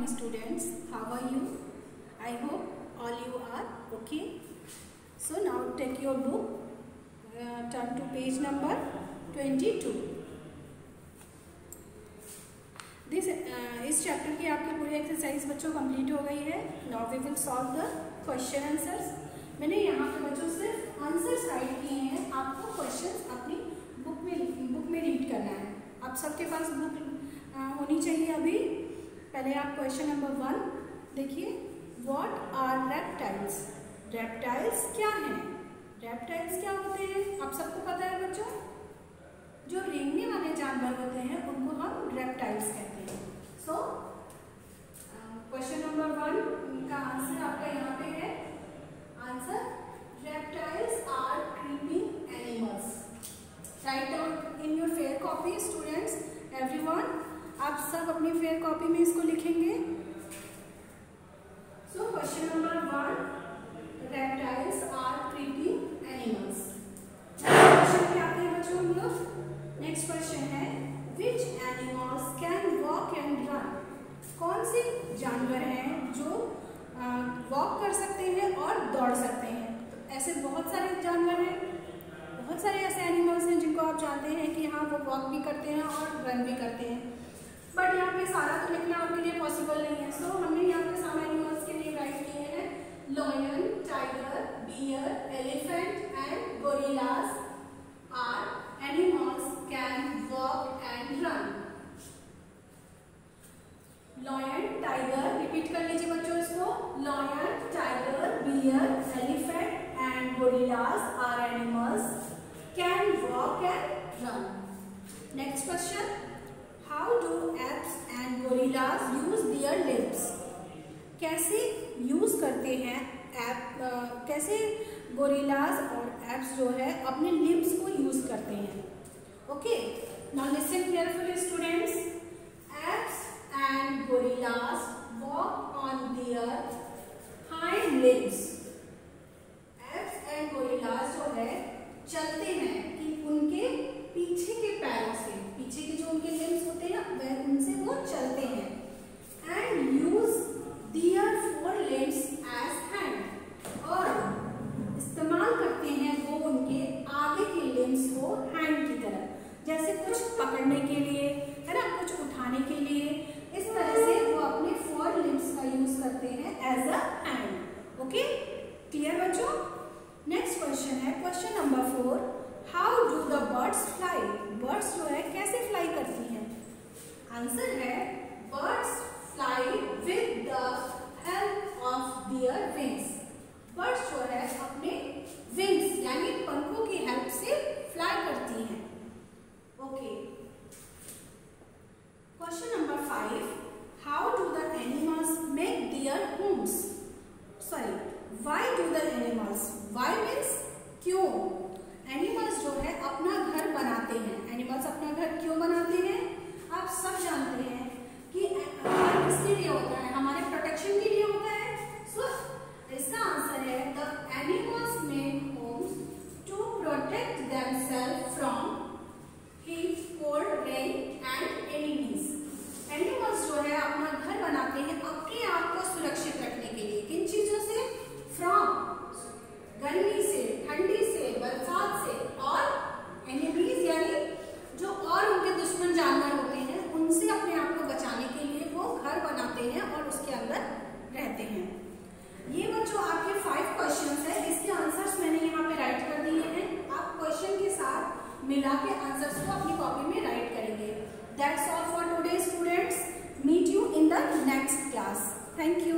morning students, how are you? I hope all you are okay. So now take your book, turn to page number 22. इस chapter की आपकी पूरी exercise बच्चों complete हो गई है. Now we will solve the question answers. मैंने यहाँ पे बच्चों सिर्फ आंसर्स राइट किए हैं. आपको क्वेश्चंस अपनी बुक में रीड करना है. आप सबके पास बुक होनी चाहिए. अभी पहले आप क्वेश्चन नंबर 1 देखिए. What are reptiles? रेप्टाइल्स क्या हैं? रेप्टाइल्स क्या होते हैं आप सबको पता है बच्चों. जो रेंगने वाले जानवर होते हैं उनको हम रेप्टाइल्स कहते हैं. सो क्वेश्चन नंबर 1 का आंसर आपका यहाँ पे है. Answer reptiles are creeping animals. Right down in your fair copy students. Everyone आप सब अपनी फेयर कॉपी में इसको लिखेंगे. So question number 1 reptiles are creeping animals. Question क्या आते हैं बच्चों हम लोग. नेक्स्ट क्वेश्चन है which animals can walk and run. कौन से जानवर हैं जो वॉक कर सकते हैं और दौड़ सकते हैं. तो ऐसे बहुत सारे जानवर हैं. बहुत सारे ऐसे एनिमल्स हैं जिनको आप जानते हैं कि हाँ वो वॉक भी करते हैं और रन भी करते हैं. बट यहाँ पे सारा तो लिखना आपके लिए पॉसिबल नहीं है. सो हमने यहाँ पे सारे एनिमल्स के लिए राइट किए हैं. Lion, tiger, bear, elephant and gorillas are animals can walk and run. Lion, tiger, repeat कर लीजिए बच्चों इसको. Lion, tiger, bear, elephant and gorillas are animals can walk and run. Next question. How do apes and gorillas use their limbs? कैसे use करते हैं कैसे gorillas और apps जो है अपने लिम्स को यूज करते हैं. Okay now listen carefully students. Apes and gorillas walk on their hind limbs. Apes and gorillas जो है चलते हैं कि उनके पीछे के पैरों से. पीछे के जो उनके लिम्स होते हैं वह उनसे वो चलते हैं. And use their four limbs as hand. और इस्तेमाल करते हैं वो उनके आगे के लिम्स को हैंड की तरह. जैसे कुछ पकड़ने के लिए है ना, कुछ उठाने के लिए. इस तरह से वो अपने फोर लिम्स का यूज करते हैं as a hand. Okay clear बच्चों. नेक्स्ट क्वेश्चन है question number 4. How do the birds fly. Birds जो है कैसे फ्लाई करती हैं. आंसर है birds fly with the help of their wings. Birds जो है अपने विंग्स यानी पंखों की हेल्प से फ्लाई करती हैं. Okay question number 5. How do the animals make their homes. Sorry why do the animals. Why means क्यों. एनिमल्स जो है अपना घर बनाते हैं. एनिमल्स अपना घर क्यों बनाते हैं आप सब जानते हैं कि किसके लिए होता है. हमारे प्रोटेक्शन के लिए होता है. सो इसका आंसर है the animals make homes to protect themselves from heat, cold, rain and enemies. Animals जो है अपना घर बनाते हैं अपने आप को सुरक्षित रखने के लिए. किन चीजों से. फ्रॉम गर्मी से, ठंडी से, बरसात से और एनिमीज यानी जो और उनके दुश्मन जानवर होते हैं उनसे अपने आप को बचाने के लिए वो घर बनाते हैं और उसके अंदर रहते हैं. ये बच्चों आपके 5 क्वेश्चंस है. इसके आंसर्स मैंने यहाँ पे राइट कर दिए हैं. आप क्वेश्चन के साथ मिला के आंसर्स को अपनी कॉपी में राइट करेंगे. That's all for today students. Meet you in the next class. Thank you.